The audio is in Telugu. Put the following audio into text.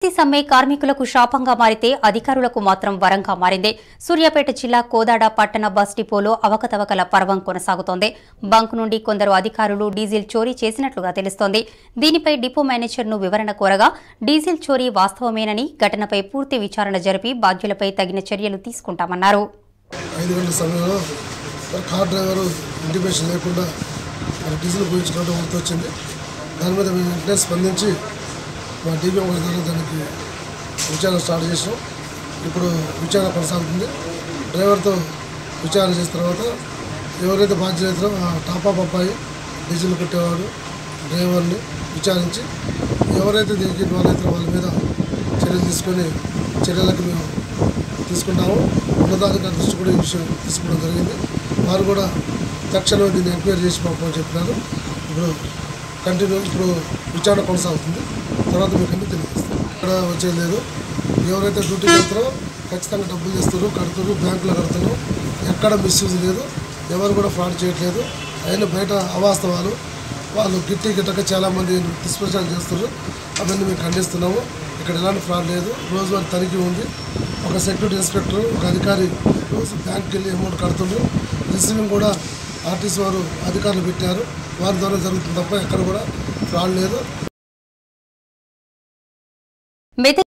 సమ్మె కార్మికులకు శాపంగా మారితే అధికారులకు మాత్రం వరంగా మారింది. సూర్యాపేట జిల్లా కోదాడ పట్టణ బస్ డిపోలో అవకతవకల పర్వం కొనసాగుతోంది. బంక్ నుండి కొందరు అధికారులు డీజిల్ చోరీ చేసినట్లుగా తెలుస్తోంది. దీనిపై డిపో మేనేజర్ను వివరణ కోరగా డీజిల్ చోరీ వాస్తవమేనని, ఘటనపై పూర్తి విచారణ జరిపి బాధ్యులపై తగిన చర్యలు తీసుకుంటామన్నారు. 5 గంటల సమయంలో కార్ డ్రైవర్ ఇంటిమేషన్ లేకుండా డీజిల్ పోయించుకోవడం గుర్తొచ్చింది. దాని మీద మేము వెంటనే స్పందించి మా డీపీఓ ద్వారా దానికి విచారణ స్టార్ట్ చేసాం. ఇప్పుడు విచారణ కొనసాగుతుంది. డ్రైవర్తో విచారణ చేసిన తర్వాత ఎవరైతే బాధ్యతలో ఆ టాపా అబ్బాయి డీజిల్ కొట్టేవాడు డ్రైవర్ని విచారించి ఎవరైతే దీనికి ఇన్వాల్వ్ అవుతారో వాళ్ళ మీద చర్యలు తీసుకొని చర్యలకు మేము తీసుకుంటాము. ఉన్నతాధికారి దృష్టి కూడా ఈ విషయం తీసుకోవడం జరిగింది. వారు కూడా తక్షణమే దీన్ని ఎంక్వైరీ చేసి పంపమని చెప్పినారు. ఇప్పుడు విచారణ కొనసాగుతుంది. తర్వాత మీకు అన్నీ తెలియజేస్తాం. ఇక్కడ వచ్చేది లేదు. ఎవరైతే డ్యూటీకి వెళ్తారో ఖచ్చితంగా డబ్బులు చేస్తారు, కడుతున్నారు, బ్యాంకులో కడుతున్నారు. ఎక్కడ మిస్యూజ్ లేదు, ఎవరు కూడా ఫ్రాడ్ చేయట్లేదు. అయినా బయట అవాస్తవాలు వాళ్ళు గిట్టక చాలామంది దుష్ప్రచారం చేస్తారు. అవన్నీ మేము ఖండిస్తున్నాము. ఇక్కడ ఎలాంటి ఫ్రాడ్ లేదు. రోజువారీ తనిఖీ ఉంది. ఒక సెక్యూరిటీ ఇన్స్పెక్టర్, ఒక అధికారి రోజు బ్యాంక్కి వెళ్ళి అమౌంట్ కడుతున్నారు. రిసీవింగ్ కూడా ఆర్టీసీ వారు అధికారులు పెట్టారు. వారి ద్వారా జరుగుతుంది తప్ప ఎక్కడ కూడా ఫ్రాడ్ లేదు.